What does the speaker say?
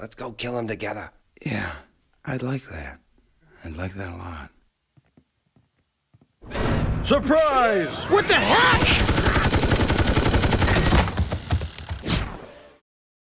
Let's go kill him together. Yeah, I'd like that. I'd like that a lot. Surprise! What the heck?